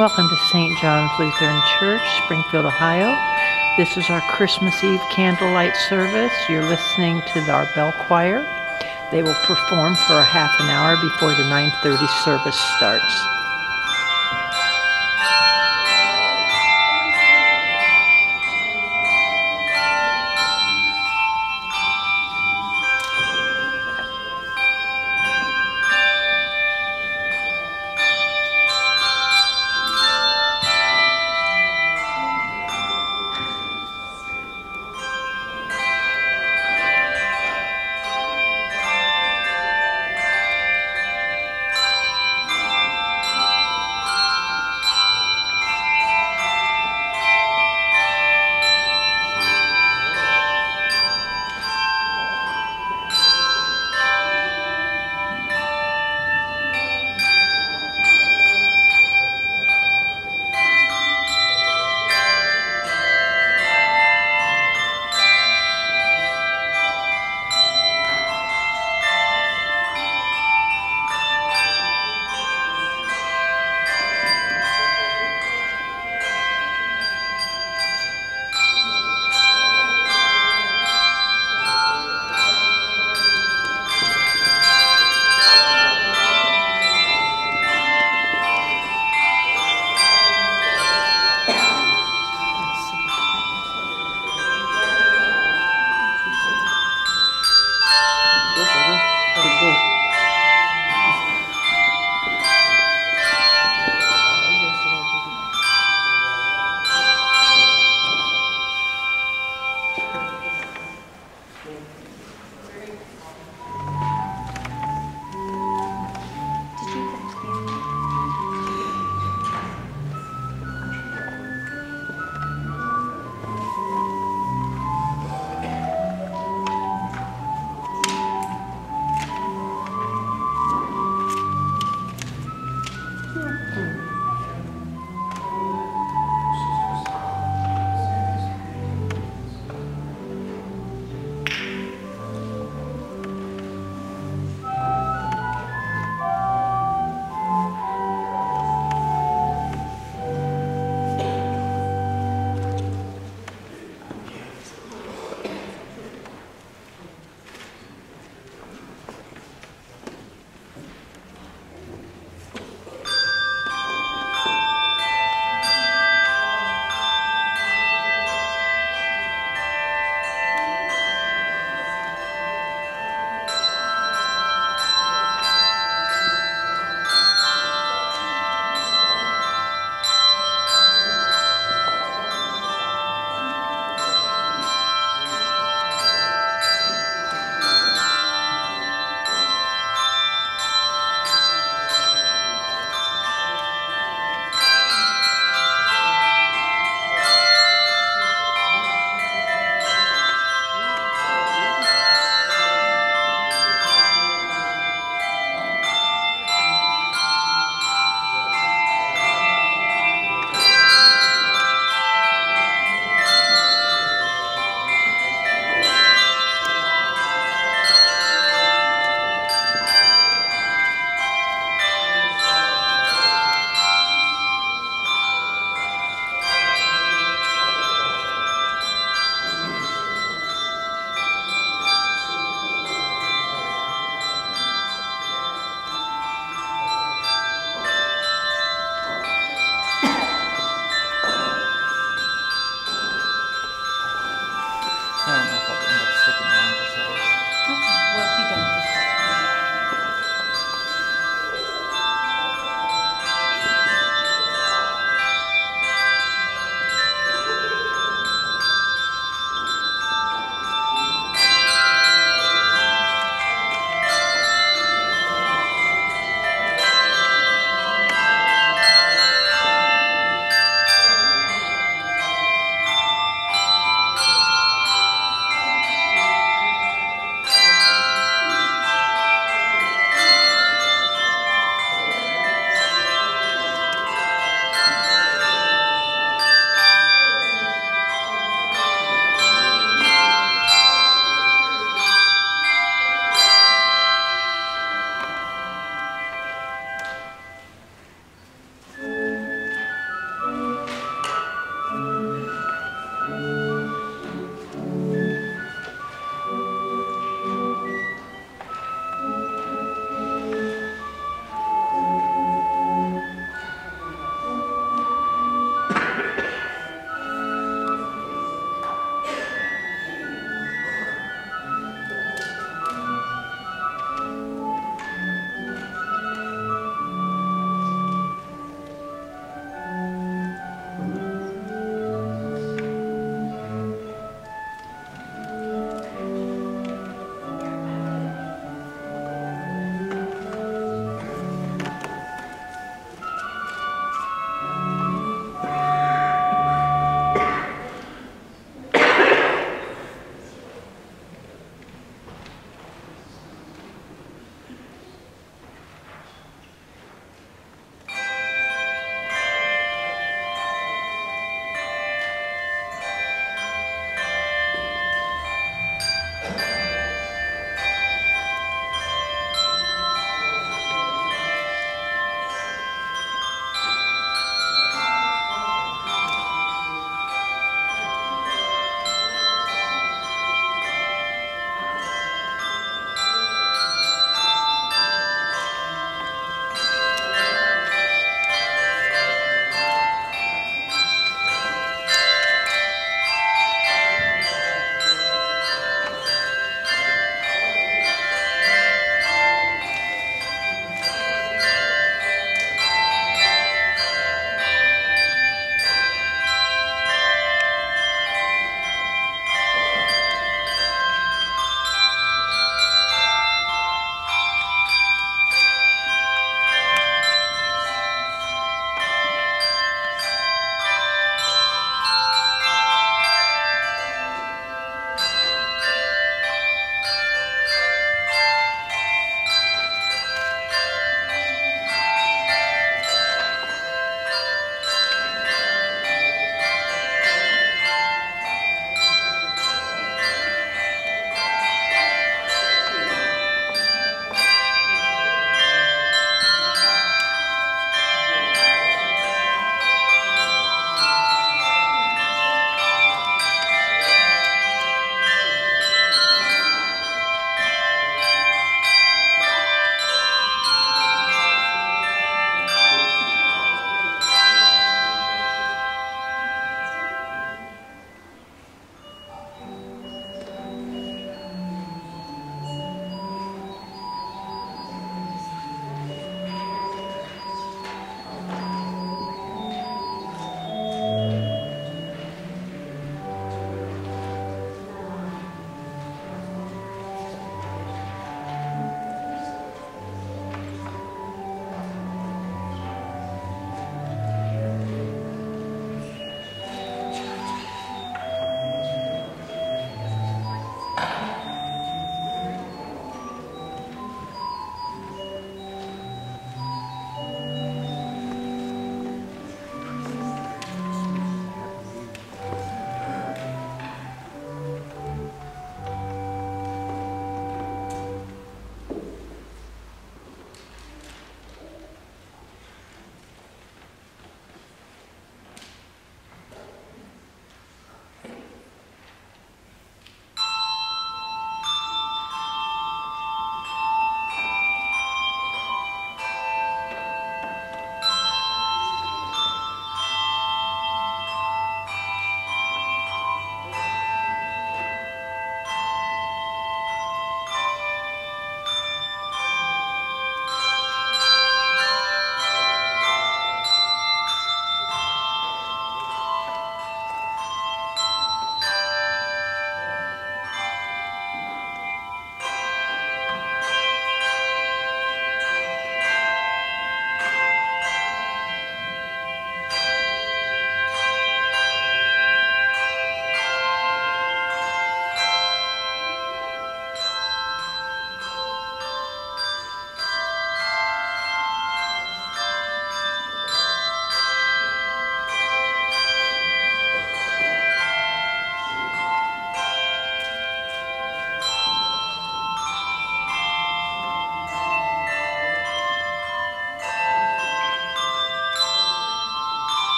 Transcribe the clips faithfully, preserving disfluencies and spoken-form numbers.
Welcome to Saint John's Lutheran Church, Springfield, Ohio. This is our Christmas Eve candlelight service. You're listening to our bell choir. They will perform for a half an hour before the nine thirty service starts.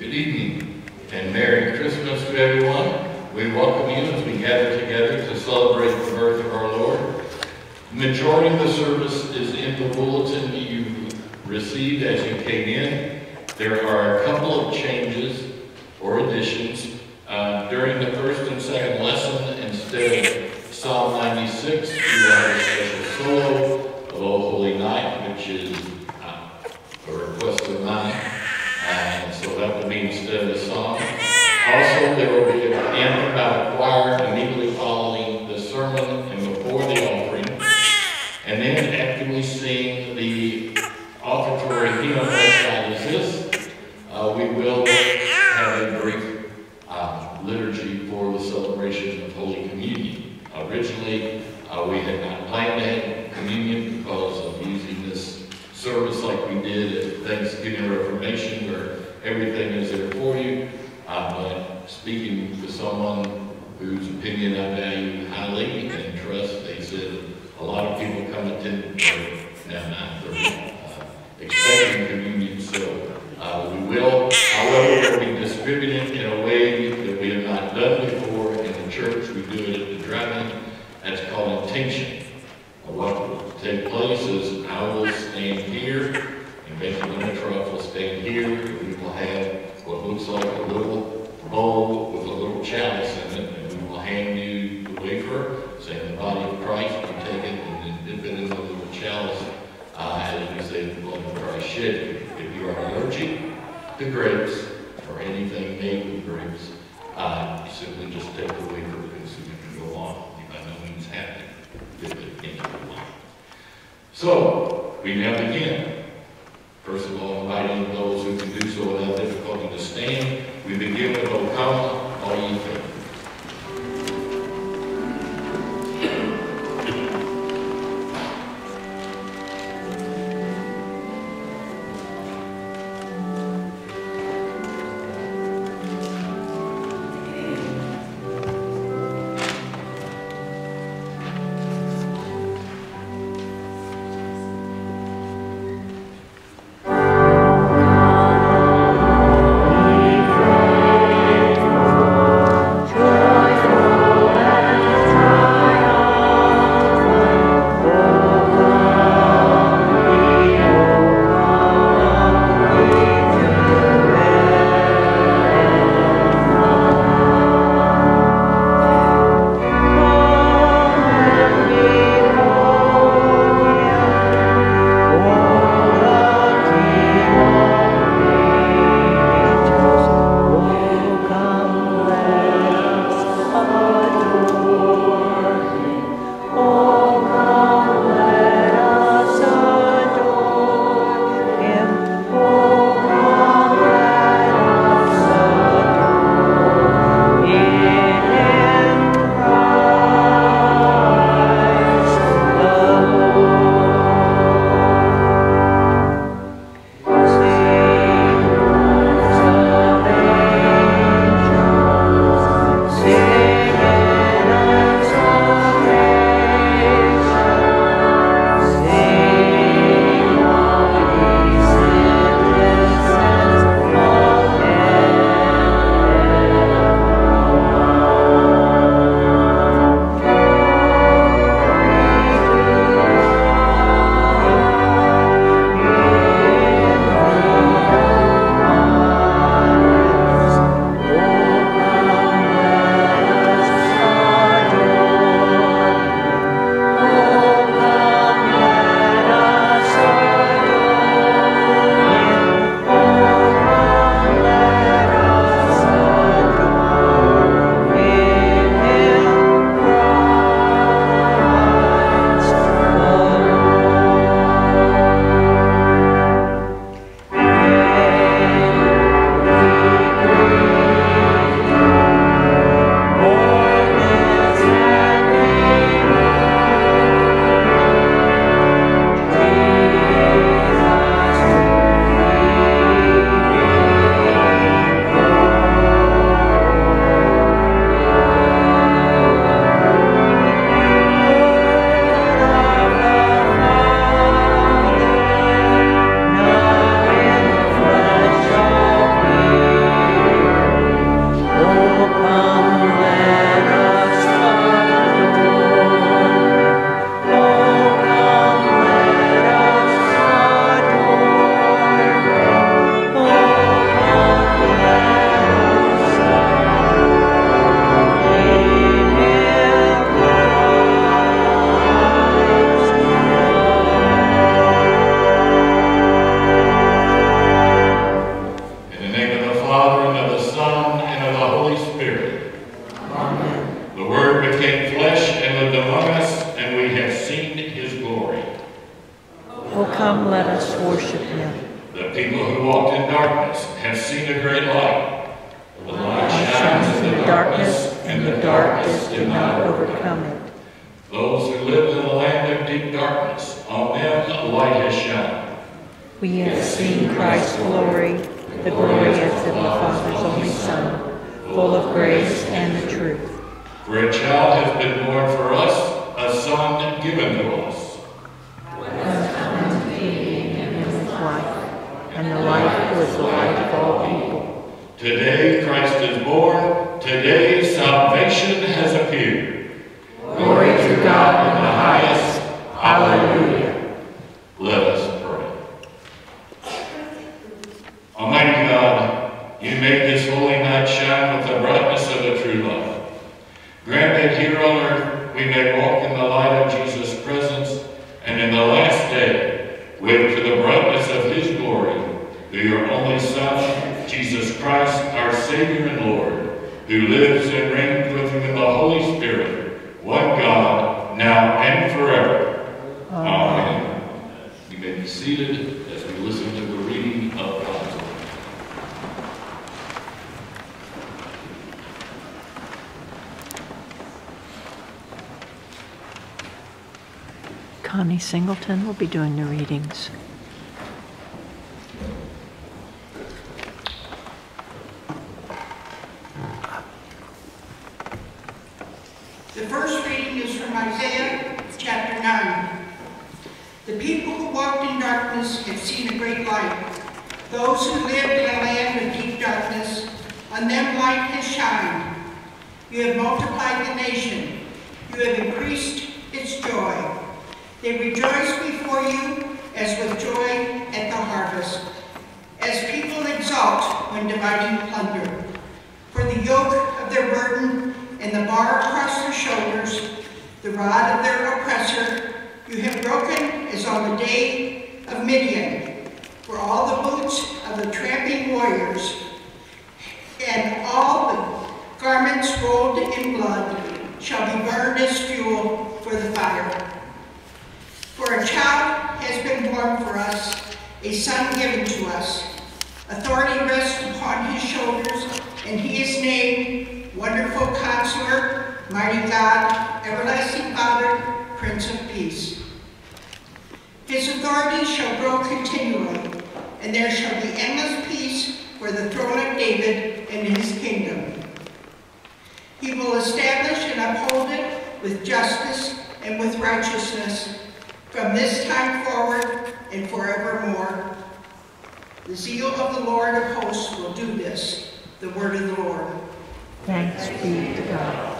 Good evening and Merry Christmas to everyone. We welcome you as we gather together to celebrate the birth of our Lord. The majority of the service is in the bulletin you received as you came in. There are a couple of changes or additions. Uh, during the first and second lesson, instead of Psalm ninety-six, we will have a special solo of O Holy Night, which is uh, a request of mine. And so that would be instead of the song. Also, there will be an anthem by the choir immediately following the sermon and before the offering. And then after we sing the offertory hymn of God is this, uh, we will have a brief uh, liturgy for the celebration of Holy Communion. Originally, uh, we had not planned to have communion because of using this service like we did at Thanksgiving Reformation, where everything is there for you. Uh, but speaking to someone whose opinion I value highly and trust, they said a lot of people come at ten now nine thirty, uh, expecting communion. So uh, we will, however, be distributed in a way that we have not done before in the church. We do it at the drive-in. That's called intention. What will take place is I will stand here, and Benjamin Mittroff will stand here. We will have what looks like a little bowl with a little chalice in it, and we will hand you the wafer, saying the body of Christ. You take it and then dip it in the little chalice, uh, as we say the blood of Christ shed. If you are allergic to grapes or anything made with grapes, uh, you simply just take the wafer and so you can go on. You by no means have to dip it into the wine. So, we now begin. First of all, inviting those who can do so without difficulty to stand. We begin with O Come, All Ye Faithful. Faithful. Oh, come, let us worship him. The people who walked in darkness have seen a great light. The light shines in the darkness, and the darkness did not overcome it. Those who live in the land of deep darkness, on them a light has shone. We have seen Christ's glory, the glory as of the Father's only Son, full of grace and the truth. For a child has been born for us, a son given to us. And life, and the life was the light of all people. Today Christ is born, today salvation has appeared. Glory to God in the highest. Hallelujah. Let us pray. Almighty God, you made this holy night shine with the brightness of a true light. Grant that here on earth we may walk in the light of Jesus' presence, and in the last day wait for the brightness of his glory, through your only Son, Jesus Christ, our Savior and Lord, who lives and reigns with you in the Holy Spirit, one God, now and forever. Amen. Amen. You may be seated as we listen to the reading of God's word. Connie Singleton will be doing the readings. The first reading is from Isaiah chapter nine. The people who walked in darkness have seen a great light. Those who lived in a land of deep darkness, on them light has shined. You have multiplied the nation. You have increased its joy. They rejoice before you as with joy at the harvest, as people exult when dividing plunder. For the yoke of their burden and the bar across their shoulders, the rod of their oppressor, you have broken as on the day of Midian. For all the boots of the tramping warriors and all the garments rolled in blood shall be burned as fuel for the fire. For a child has been born for us, a son given to us. Authority rests upon his shoulders, and he is named Wonderful Counselor, Mighty God, Everlasting Father, Prince of Peace. His authority shall grow continually, and there shall be endless peace for the throne of David and his kingdom. He will establish and uphold it with justice and with righteousness from this time forward and forevermore. The zeal of the Lord of hosts will do this, the word of the Lord. Thanks be to God.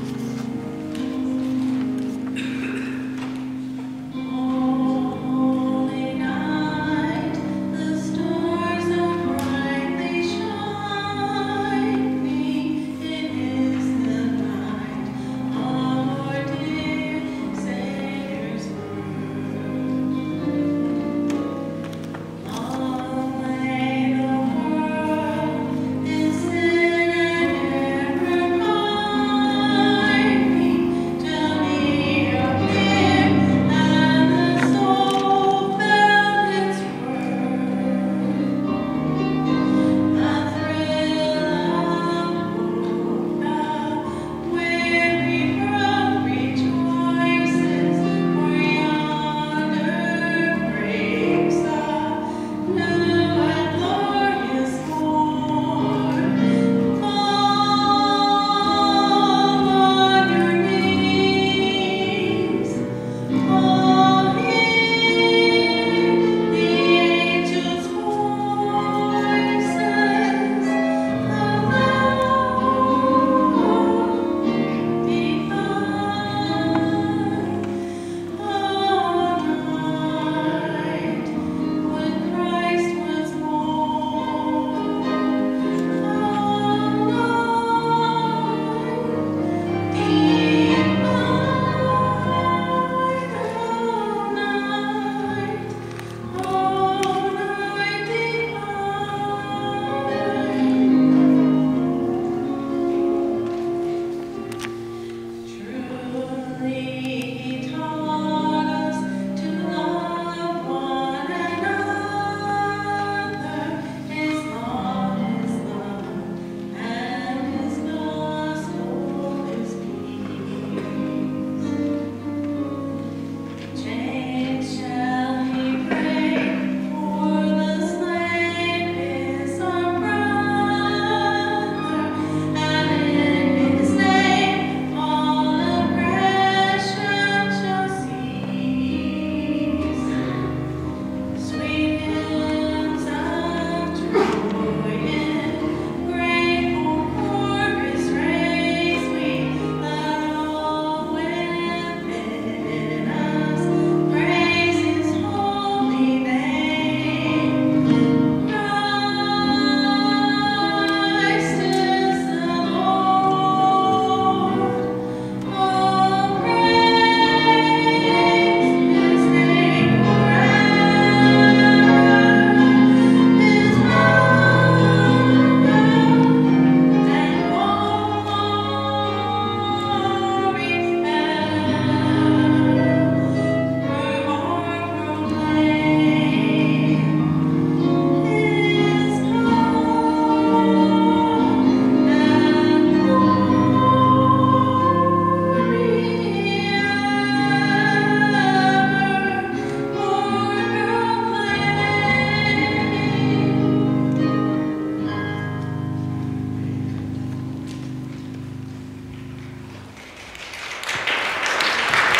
Oh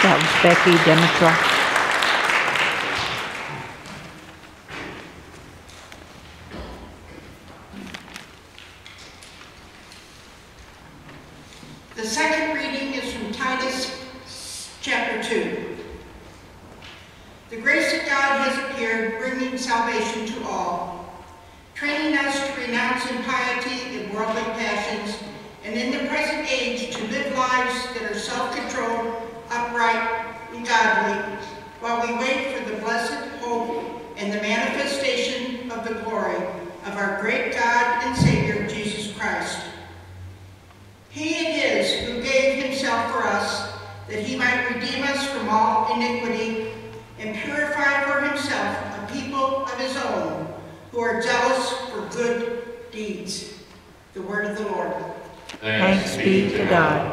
That was Becky Demetra. The second reading is from Titus chapter two. The grace of God has appeared, bringing salvation to all, training us to renounce impiety and worldly passions, and in the present age to live lives that are self-controlled, upright, and godly, while we wait for the blessed hope and the manifestation of the glory of our great God and Savior, Jesus Christ. He it is who gave himself for us, that he might redeem us from all iniquity and purify for himself a people of his own, who are zealous for good deeds. The word of the Lord. Thanks be to God.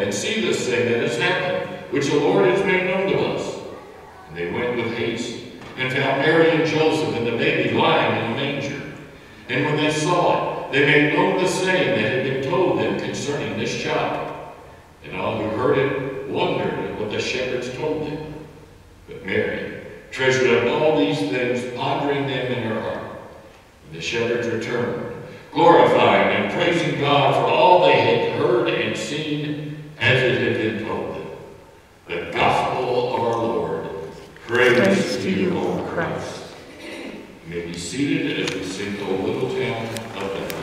Which the Lord has made known to us. And they went with haste and found Mary and Joseph and the baby lying in a manger. And when they saw it, they made known the saying that had been told them concerning this child. And all who heard it wondered at what the shepherds told them. But Mary treasured up all these things, pondering them in her heart. And the shepherds returned, glorifying and praising God for all they had heard and seen as it had been told them. The gospel of our Lord. Praise, Praise to you, O Christ. You may be seated as we sing O Little Town of Bethlehem.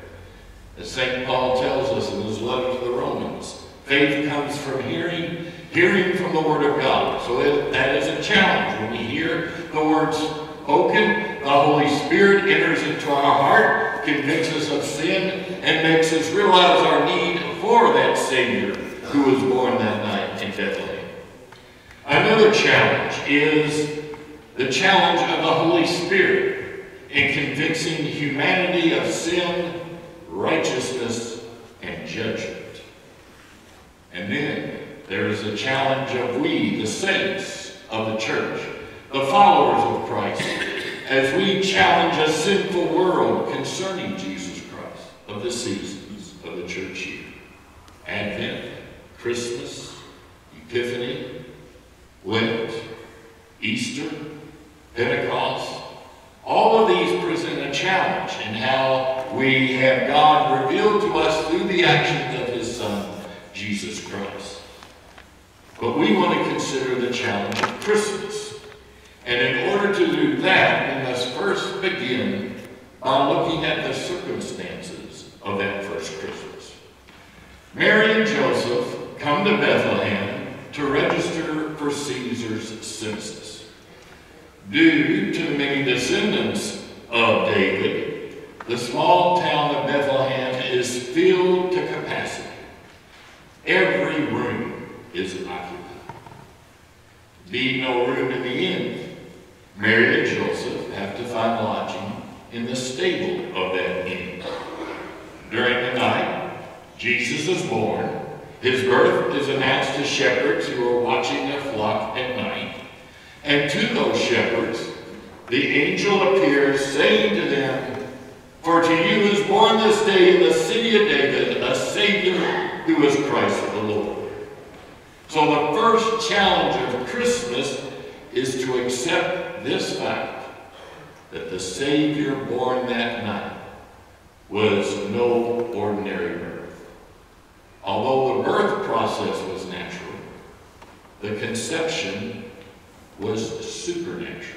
As Saint Paul tells us in his letter to the Romans, faith comes from hearing, hearing from the Word of God. So it, that is a challenge. When we hear the words spoken, the Holy Spirit enters into our heart, convicts us of sin, and makes us realize our need for that Savior who was born that night in Bethlehem. Another challenge is the challenge of the Holy Spirit in convincing humanity of sin, righteousness, and judgment. And then there is the challenge of we, the saints of the church, the followers of Christ, as we challenge a sinful world concerning Jesus Christ of the seasons of the church year. Advent, Christmas, Epiphany, Lent, Easter, Pentecost, all of these present a challenge in how we have God revealed to us through the actions of his Son, Jesus Christ. But we want to consider the challenge of Christmas. And in order to do that, we must first begin by looking at the circumstances of that first Christmas. Mary and Joseph come to Bethlehem to register for Caesar's census. Due to the many descendants of David, the small town of Bethlehem is filled to capacity. Every room is occupied. Being no room in the inn, Mary and Joseph have to find lodging in the stable of that inn. During the night, Jesus is born. His birth is announced to shepherds who are watching their flock at night. And to those shepherds, the angel appears, saying to them, "For to you is born this day in the city of David a Savior who is Christ the Lord." So the first challenge of Christmas is to accept this fact, that the Savior born that night was no ordinary birth. Although the birth process was natural, the conception was supernatural.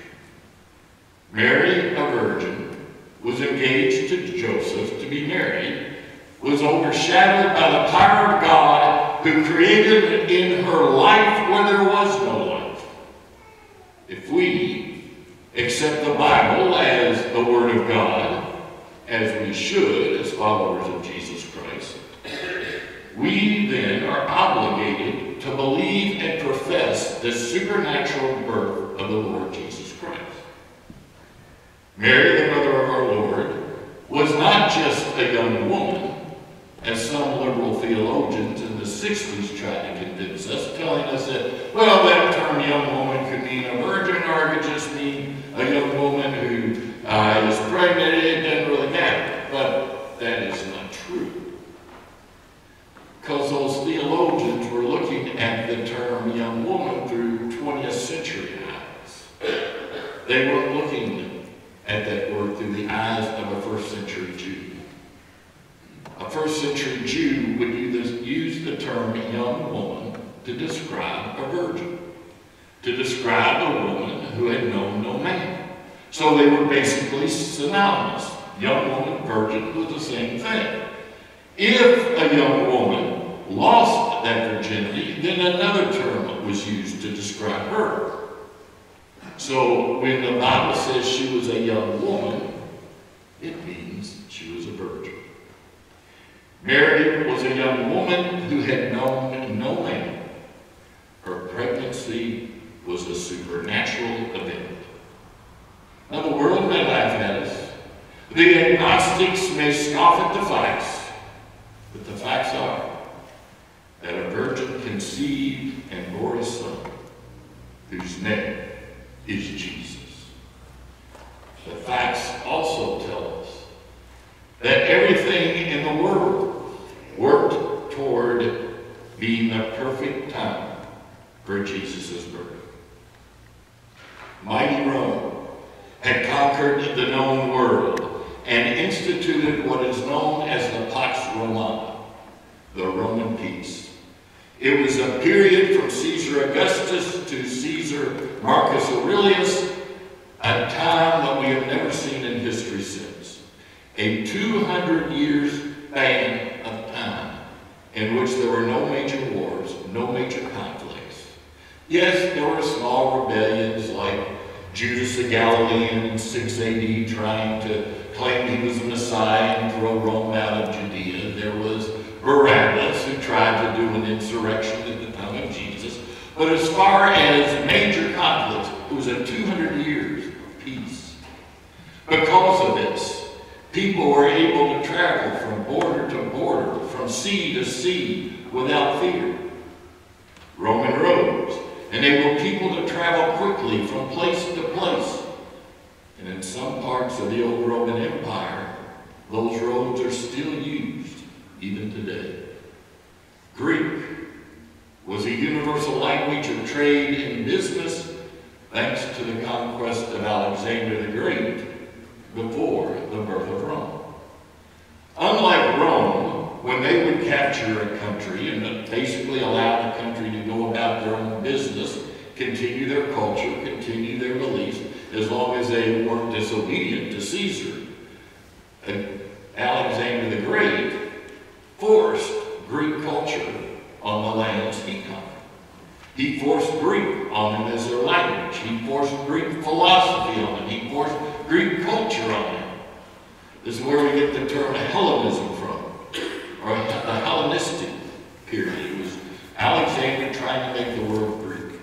Mary, a virgin, was engaged to Joseph to be married, was overshadowed by the power of God who created in her life where there was no life. If we accept the Bible as the Word of God, as we should as followers of Jesus Christ, we then are obligated to believe and profess the supernatural birth of the Lord Jesus Christ. Mary, the mother of our Lord, was not just a young woman, as some liberal theologians in the sixties tried to convince us, telling us that, well, that term young woman could mean a virgin, or it could just mean a young woman who uh, is pregnant. It doesn't really matter. But that is not true. Because those theologians were looking at the term young woman through twentieth century eyes. They weren't looking at that word through the eyes of a first century Jew. A first century Jew would use the term young woman to describe a virgin, to describe a woman who had known no man. So they were basically synonymous. Young woman, virgin was the same thing. If a young woman lost that virginity, then another term was used to describe her. So when the Bible says she was a young woman, it means she was a virgin. Mary was a young woman who had known no man. Her pregnancy was a supernatural event. Now the world may laugh at us. The agnostics may scoff at the facts. But the facts are that a virgin conceived and bore a son whose name is Jesus. The facts also tell us that everything in the world worked toward being the perfect time for Jesus' birth. Mighty Rome had conquered the known world and instituted what is known as the Pax Romana, the Roman peace. It was a period from Caesar Augustus to Caesar Marcus Aurelius, a time that we have never seen in history since. A two hundred years span of time in which there were no major wars, no major conflicts, Yes, there were small rebellions like Judas the Galilean in six A D trying to claim he was the Messiah and throw Rome out of Judea. There was Barabbas who tried to do an insurrection at the time of Jesus. But as far as major conflicts, it was a two hundred years of peace. Because of this, people were able to travel from border to border, from sea to sea, without fear. Roman roads enabled people to travel quickly from place to place. And in some parts of the old Roman Empire, those roads are still used, even today. Greek was a universal language of trade and business, thanks to the conquest of Alexander the Great before the birth of Rome. Unlike Rome, when they would capture a country and basically allow the country to go about their own business, continue their culture, continue their beliefs, as long as they weren't disobedient to Caesar, and Alexander the Great forced Greek culture on the lands he conquered. He forced Greek on them as their language. He forced Greek philosophy on them. He forced Greek culture on them. This is where we get the term Hellenism from, or the Hellenistic period. It was Alexander trying to make the world Greek.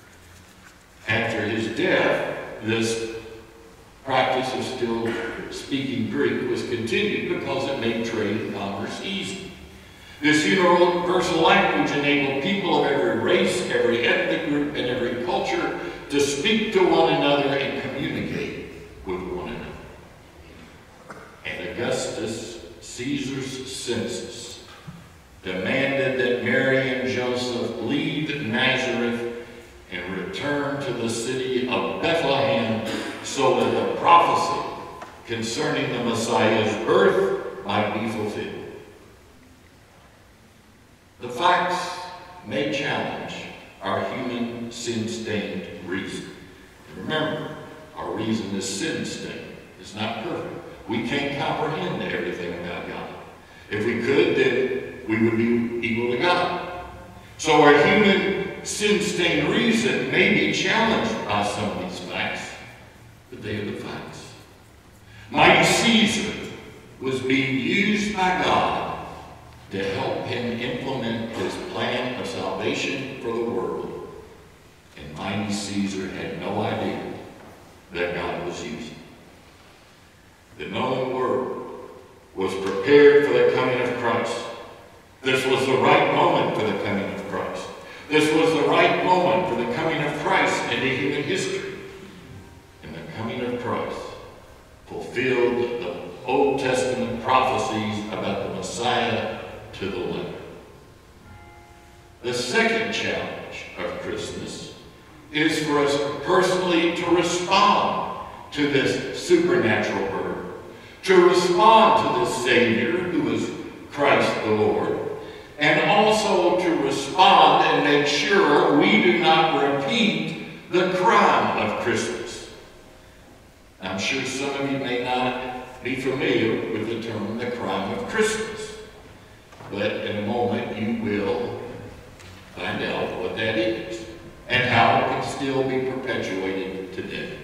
After his death, this practice of still speaking Greek was continued because it made trade and commerce easy. This universal language enabled people of every race, every ethnic group, and every culture to speak to one another and communicate with one another. And Augustus Caesar's census demanded that Mary and Joseph leave Nazareth and return to the city of Bethlehem so that the prophecy concerning the Messiah's birth might be fulfilled. The facts may challenge our human sin-stained reason. And remember, our reason is sin-stained. It's not perfect. We can't comprehend everything about God. If we could, then we would be equal to God. So our human sin-stained reason may be challenged by some of these facts, but they are the facts. Mighty Caesar was being used by God to help him implement his plan of salvation for the world. And mighty Caesar had no idea that God was using him. The known world was prepared for the coming of Christ. This was the right moment for the coming of Christ. This was the right moment for the coming of Christ into human history. And the coming of Christ fulfilled the Old Testament prophecies about the Messiah to the letter. The second challenge of Christmas is for us personally to respond to this supernatural birth, to respond to this Savior who is Christ the Lord, and also to respond and make sure we do not repeat the crime of Christmas. I'm sure some of you may not be familiar with the term the crime of Christmas. But in a moment, you will find out what that is and how it can still be perpetuated today.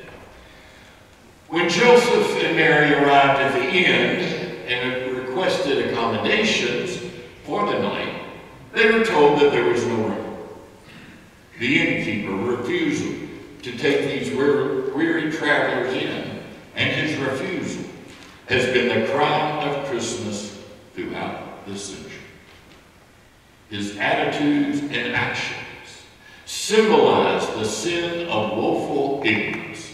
When Joseph and Mary arrived at the inn and requested accommodations for the night, they were told that there was no room. The innkeeper refused to take these weary travelers in, and his refusal has been the crime of Christmas throughout the century. His attitudes and actions symbolize the sin of woeful ignorance.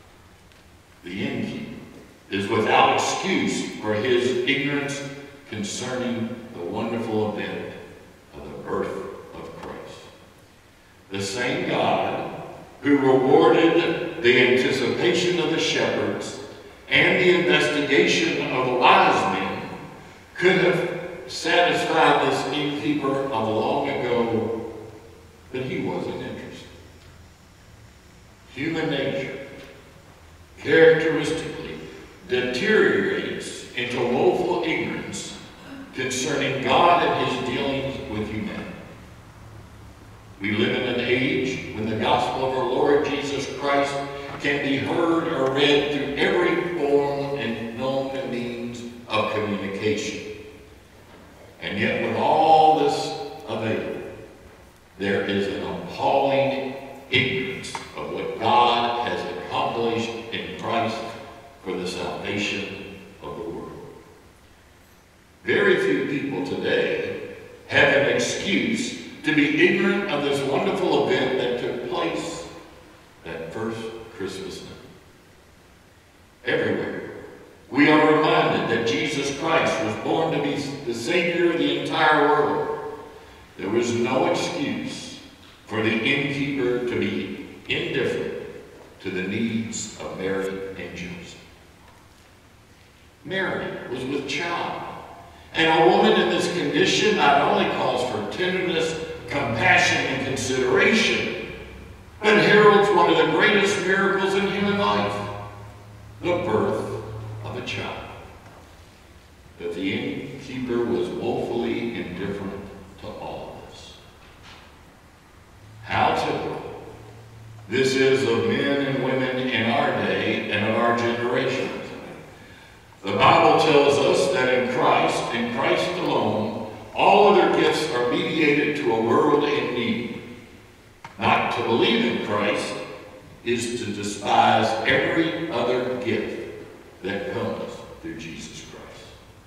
The innkeeper is without excuse for his ignorance concerning the wonderful event of the birth of Christ. The same God who rewarded the anticipation of the shepherds and the investigation of the wise men could have satisfied this innkeeper of long ago, but he wasn't interested. Human nature characteristically deteriorates into woeful ignorance concerning God and his dealings with humanity. We live in an age when the gospel of our Lord Jesus Christ can be heard or read through every form and known means of communication. And yet with all this available, there is an appalling ignorance of what God has accomplished in Christ for the salvation of the world. Very few people today have an excuse to be ignorant of this wonderful event that took place that first Christmas night. Everywhere, we are reminded that Jesus Christ was born to be the Savior of the entire world. There was no excuse for the innkeeper to be indifferent to the needs of Mary and Joseph. Mary was with child, and a woman in this condition not only calls for tenderness, compassion, and consideration, but heralds one of the greatest miracles in human life, the birth of a child. But the innkeeper was woefully indifferent to all of this. How typical this is of men and women in our day and of our generation. The Bible tells us that in Christ, in Christ alone, all other gifts are mediated to a world in need. Not to believe in Christ is to despise every other gift that comes through Jesus Christ.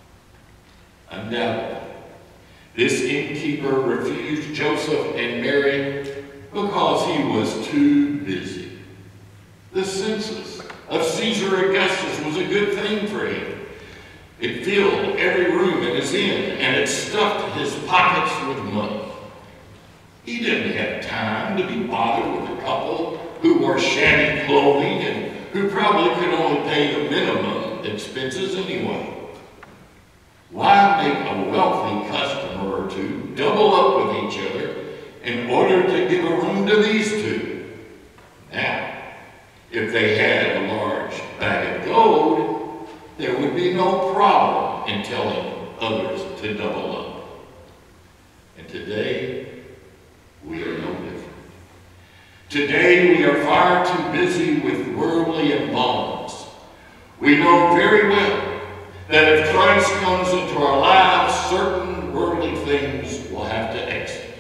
Undoubtedly, this innkeeper refused Joseph and Mary because he was too busy. The census of Caesar Augustus was a good thing for him. It filled every room in his inn, and it stuffed his pockets with money. He didn't have time to be bothered with a couple who wore shabby clothing and who probably could only pay the minimum expenses anyway. Why make a wealthy customer or two double up with each other in order to give a room to these two? Now, if they had a large bag of gold, there would be no problem in telling others to double up. And today, we are no different. Today, we are far too busy with worldly bonds. We know very well that if Christ comes into our lives, certain worldly things will have to exit.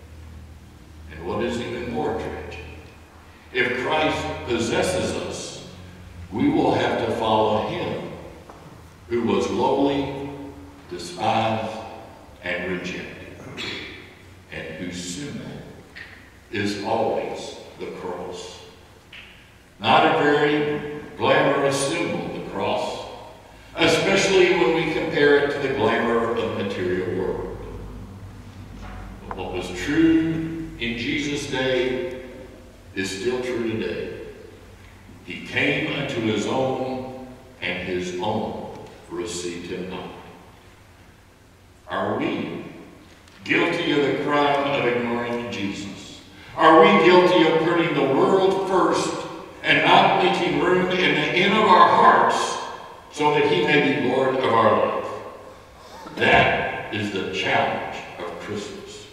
And what is even more tragic, if Christ possesses us, we will have to follow him, who was lowly, despised, and rejected, and whose symbol is always the cross. Not a very glamorous symbol, the cross, especially when we compare it to the glamour of the material world. But what was true in Jesus' day is still true today. He came unto his own, and his own received him not. Are we guilty of the crime of ignoring Jesus? Are we guilty of putting the world first and not making room in the inn of our hearts so that he may be Lord of our life? That is the challenge of Christmas.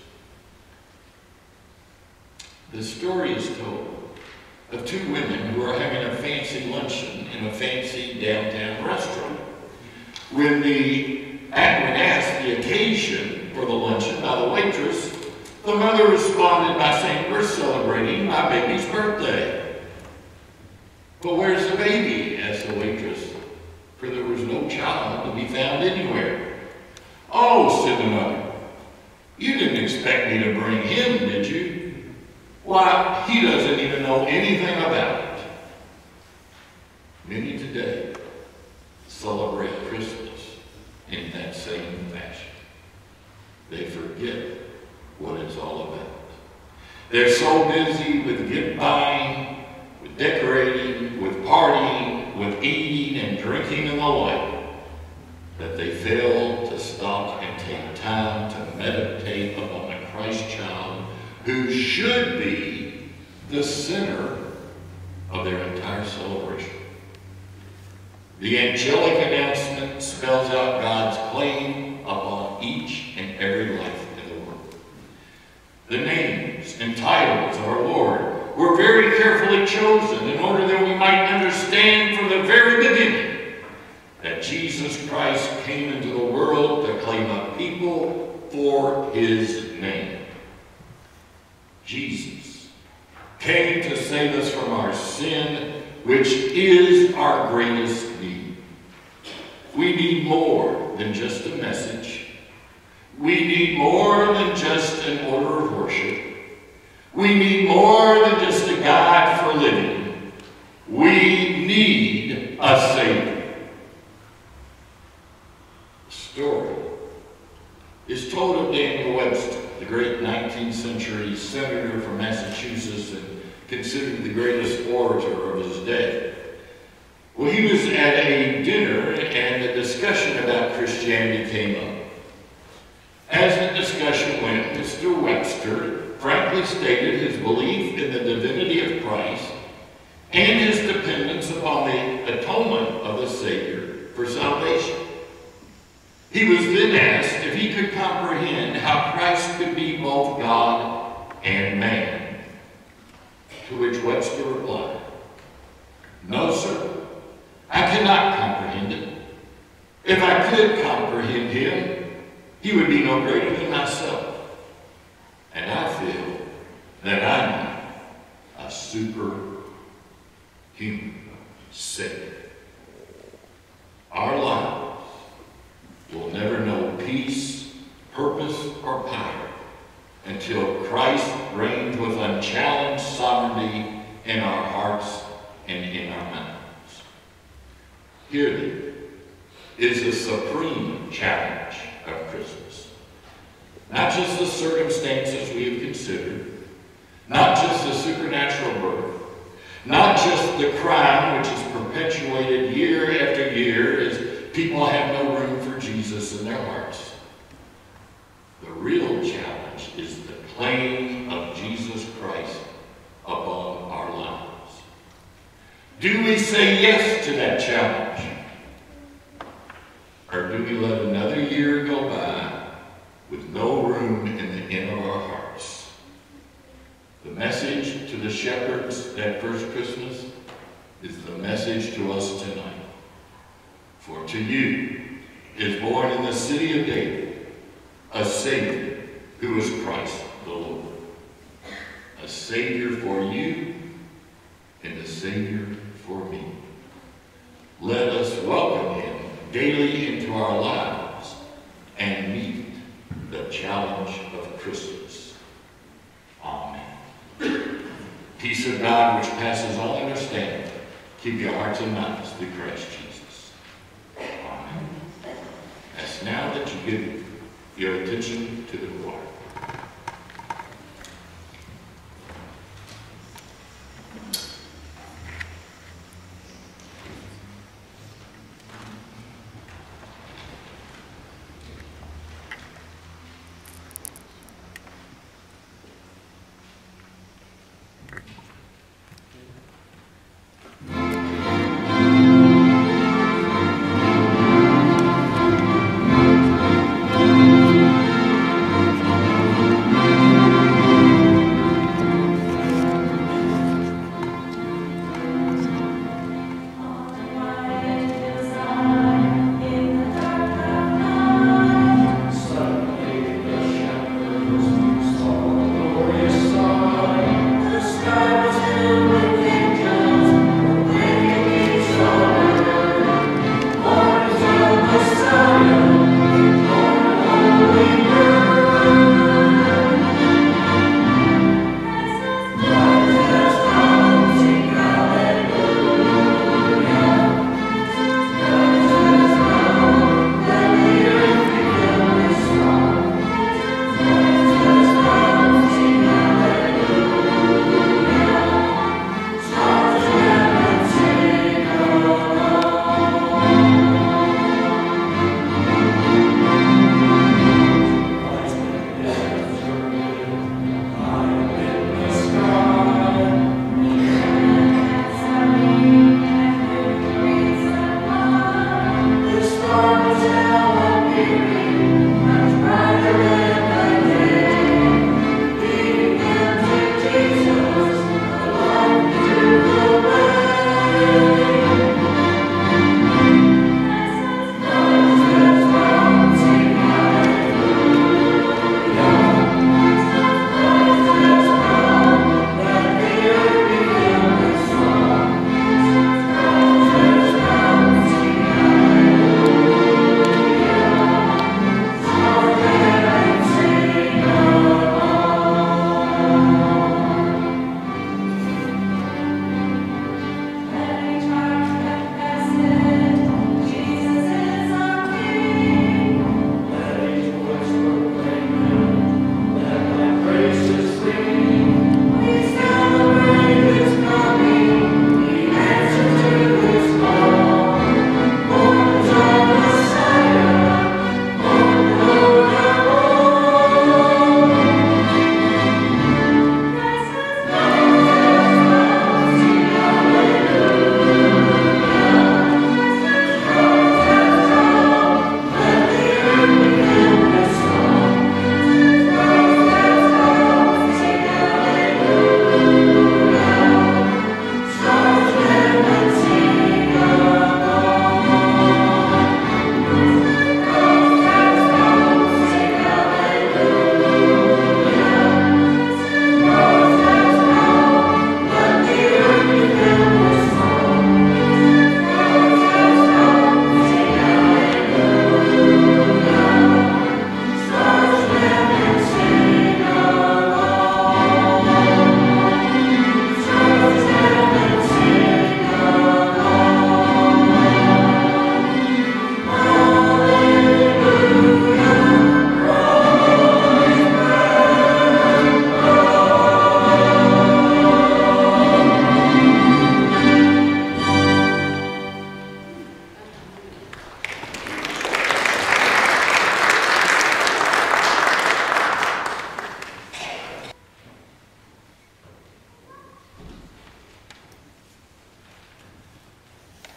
The story is told of two women who are having a fancy luncheon in a fancy downtown restaurant. When the when asked the occasion for the luncheon by the waitress, the mother responded by saying, "We're celebrating my baby's birthday." "But where's the baby?" asked the waitress, for there was no child to be found anywhere. "Oh," said the mother, "you didn't expect me to bring him, did you? Why, he doesn't even know anything about it." Many today celebrate Christmas in that same fashion. They forget what it's all about. They're so busy with gift buying, with decorating, with partying, with eating and drinking and the like, that they fail to stop and take time to meditate upon the Christ child who should be the center of their entire celebration. The angelic announcement spells out God's claim upon each and every life in the world. The names and titles of our Lord were very carefully chosen in order that we might understand from the very beginning that Jesus Christ came into the world to claim a people for his name. Jesus came to save us from our sin, which is our greatest need. We need more than just a message. We need more than just an order of worship. We need more than just a guide for living. We need a Savior. The story is told of Daniel Webster, the great nineteenth century senator from Massachusetts and considered the greatest orator of his day. Well, he was at a dinner and a discussion about Christianity came up. As the discussion went, Mister Webster frankly stated his belief in the divinity of Christ and his dependence upon the atonement of the Savior for salvation. He was then asked if he could comprehend how Christ could be both God and man, to which Webster replied, "No, sir, I cannot comprehend it. If I could comprehend him, he would be no greater than myself. And I feel that I need a superhuman Savior." Our lives will never know peace, purpose, or power until Christ reigns with unchallenged sovereignty in our hearts and in our minds. Here then is the supreme challenge of Christmas. Not just the circumstances we have considered, not just the supernatural birth, not just the crime which is perpetuated year after year as people have no room for Jesus in their hearts. The real challenge is the claim of Jesus Christ upon our lives. Do we say yes to that challenge? Or do we let another year go by with no room in the inn of our hearts? The message to the shepherds that first Christmas is the message to us tonight. For to you is born in the city of David a Savior who is Christ the Lord. A Savior for you and a Savior for me. Let us welcome him daily into our lives and meet the challenge of Christmas. Amen. Peace of God, which passes all understanding, keep your hearts and minds through Christ Jesus. Amen. Ask now that you give your attention to the choir. Thank you.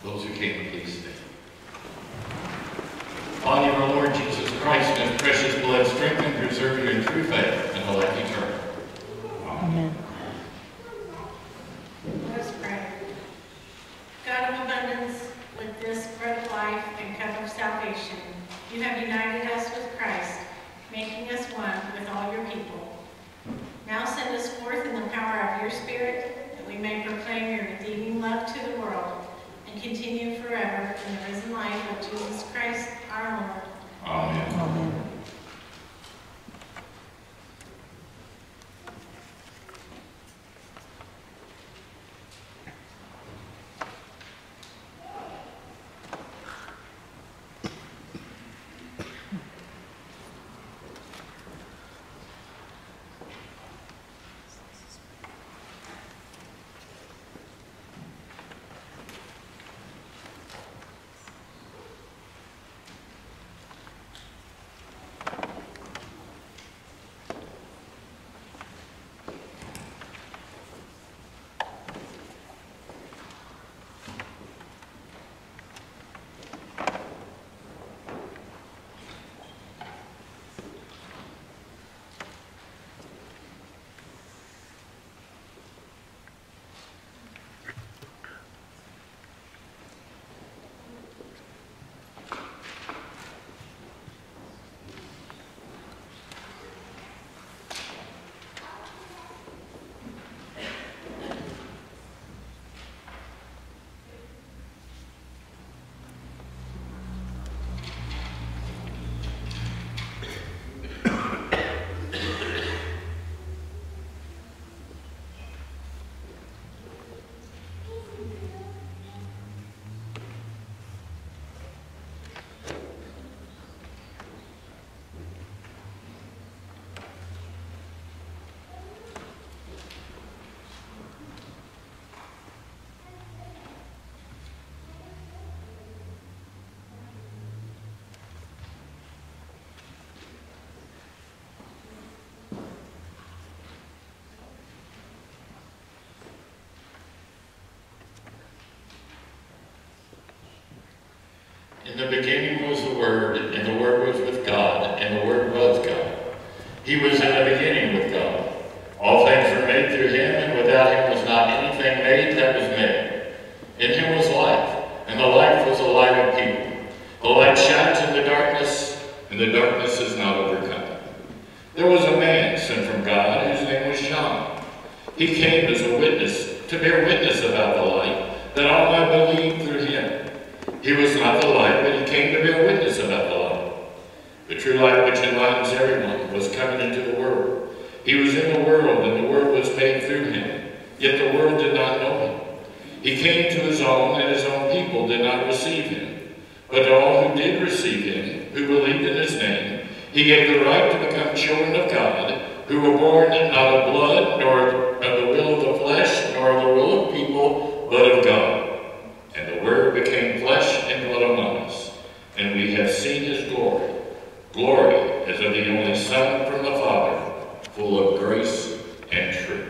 Those who came, please stand. Body of our Lord Jesus Christ and his precious blood, strengthen, preserve you in true faith and the life eternal. Amen. Let us pray. God of abundance, with this bread of life and cup of salvation, you have united us with Christ, making us one with all your people. Now send us forth in the power of your Spirit, that we may proclaim your redeeming love to the world and continue forever in the risen life of Jesus Christ, our Lord. Amen. Amen. In the beginning was the Word, and the Word was with God, and the Word was God. He was in the beginning with God. All things were made through him, and without him was not anything made that was made. In him was life, and the life was the light of people. The light shines in the darkness, and the darkness is not overcome. There was a man sent from God, whose name was John. He came as a witness, to bear witness about the light, that all might believe through him. He was not the light, but he came to bear witness about the light. The true light which enlightens everyone was coming into the world. He was in the world, and the world was made through him, yet the world did not know him. He came to his own, and his own people did not receive him. But to all who did receive him, who believed in his name, he gave the right to become children of God, who were born not of blood, nor of the will of the flesh, nor of the will of people, but of God. And the Word became flesh and dwelt among us, and we have seen his glory, glory as of the only Son from the Father, full of grace and truth.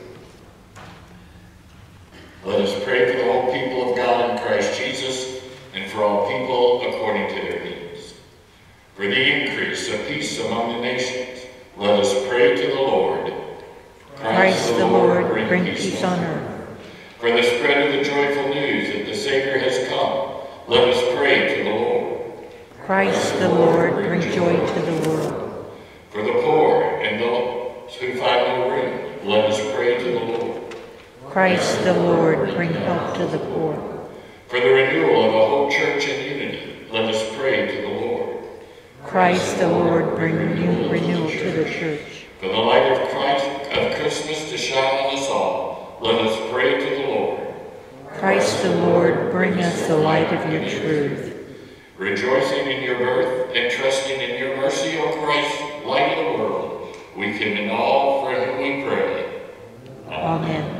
Let us pray for the whole people of God in Christ Jesus, and for all people according to their needs. For the increase of peace among the nations, let us pray to the Lord. Christ the Lord, bring peace on earth. For the spread of the joyful news that the Savior has come, let us pray to the Lord. Christ the Lord, bring joy to the world. For the poor and those who find no room, let us pray to the Lord. Christ the Lord, bring help to the poor. For the renewal of a whole church in unity, let us pray to the Lord. Christ the Lord, bring renew, renewal to the church. For the light of Christ of Christmas to shine on us all, let us pray to the Lord. Christ the Lord, bring us the light of your truth. Rejoicing in your birth and trusting in your mercy, O Christ, light of the world, we can in all for whom we pray. Amen. Amen.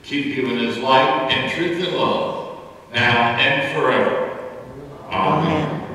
keep you in his light and truth and love, now and forever. Amen. Amen.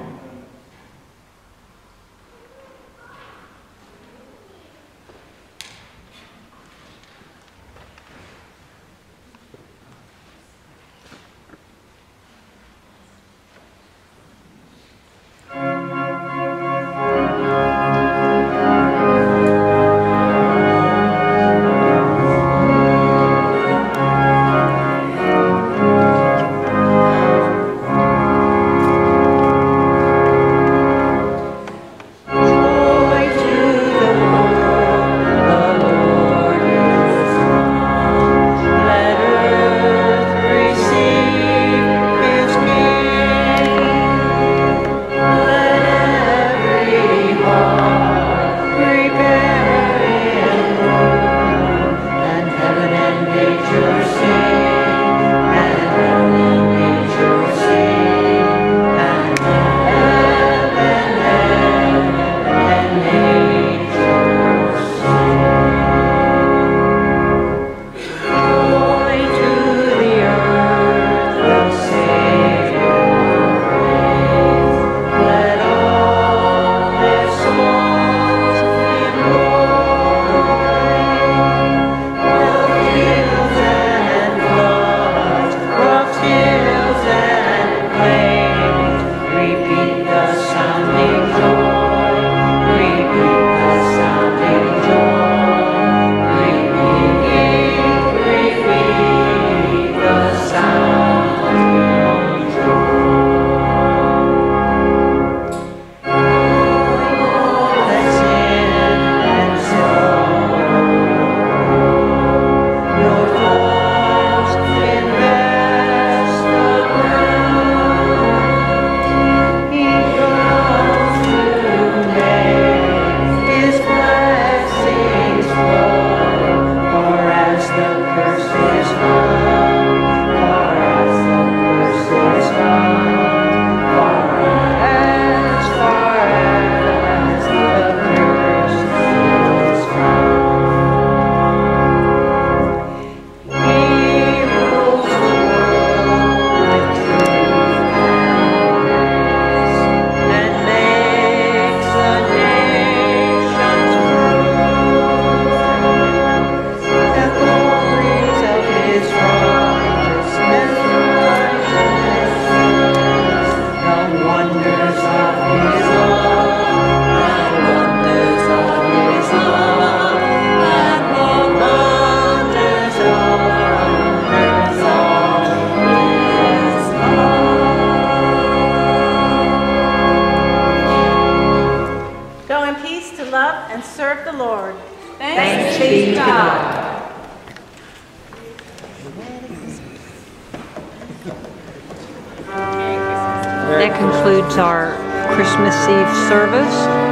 That concludes our Christmas Eve service.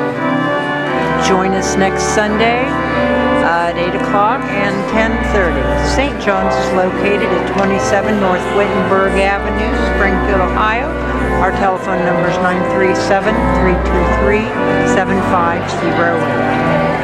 Join us next Sunday uh, at eight o'clock and ten thirty. Saint John's is located at twenty-seven North Wittenberg Avenue, Springfield, Ohio. Our telephone number is nine three seven, three two three, seven five zero eight.